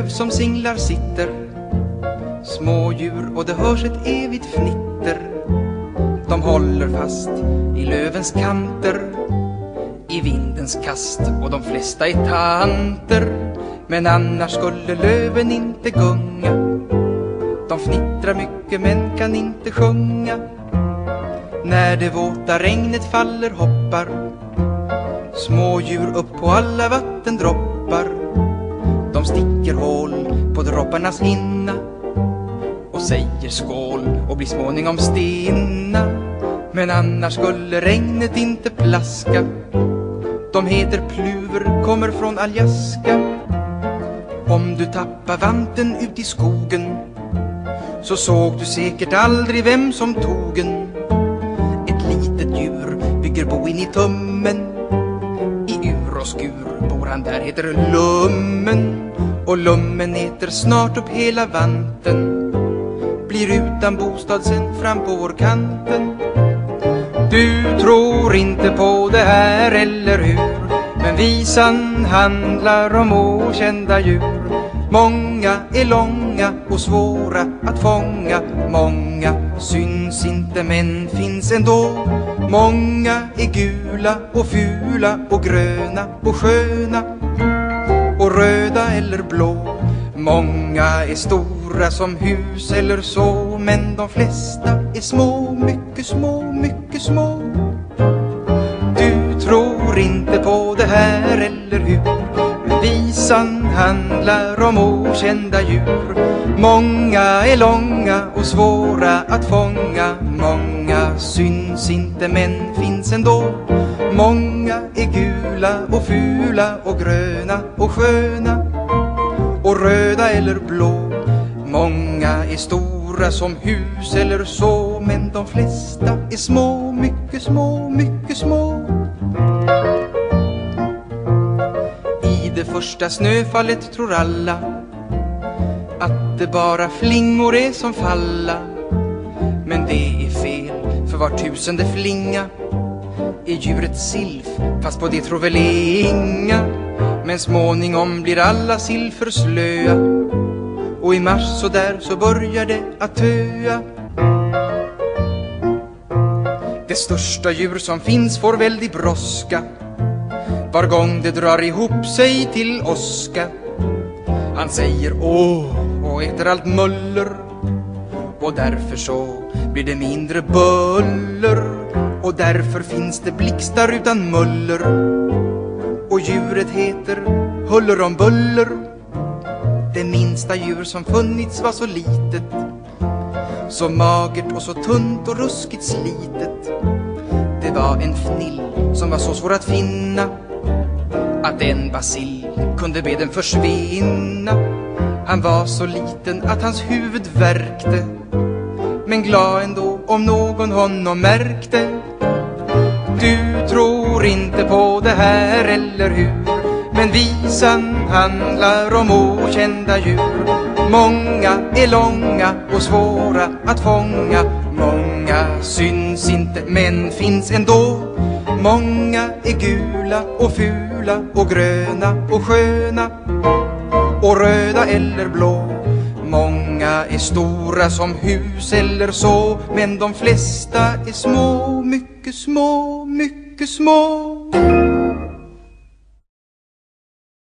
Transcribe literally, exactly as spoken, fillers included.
löv som singlar sitter, små djur och det hörs ett evigt fnitter. De håller fast i lövens kanter, i vindens kast, och de flesta är tanter. Men annars skulle löven inte gunga. De fnittrar mycket men kan inte sjunga. När det våta regnet faller hoppar små djur upp på alla vattendroppar. De sticker hål på dropparnas hinna och säger skål och blir småningom stinna. Men annars skulle regnet inte plaska. De heter pluver, kommer från Aljaska. Om du tappar vanten ut i skogen så såg du säkert aldrig vem som tog en. Ett litet djur bygger bo in i tummen. I ur och skur bor han, där heter Lummen. Och Lummen heter snart upp hela vanten, blir utan bostad sen fram på vår kanten. Du tror inte på det här, eller hur? Men visan handlar om okända djur. Många är långa och svåra att fånga. Många syns inte men finns ändå. Många är gula och fula och gröna och sköna och röda eller blå. Många är stora som hus eller så, men de flesta är små, mycket små, mycket små. Du tror inte på det här, eller hur? Men visan handlar om okända djur. Många är långa och svåra att fånga. Många syns inte men finns ändå. Många är gula och fula och gröna och sköna och röda eller blå. Många är stora som hus eller så, men de flesta är små, mycket små, mycket små. I det första snöfallet tror alla att det bara flingor är som falla. Men det är fel, för var tusende flinga är djuret silf, fast på det tror väl inga. Men småningom blir alla silfer slöa, och i mars så där så börjar det att töa. Det största djur som finns får väldigt brådska var gång det drar ihop sig till åska. Han säger åh och äter allt muller, och därför så blir det mindre buller. Och därför finns det blixtar utan muller, och djuret heter Huller om Buller. Det minsta djur som funnits var så litet, så magert och så tunt och ruskigt slitet. Det var en fnill som var så svår att finna att en bacill kunde be den försvinna. Han var så liten att hans huvud värkte, men glad ändå om någon honom märkte. Du tror inte på det här, eller hur? Men visan handlar om okända djur. Många är långa och svåra att fånga. Många syns inte men finns ändå. Många är gula och fula och gröna och sköna och röda eller blå. Många är stora som hus eller så, men de flesta är små, mycket små, mycket små.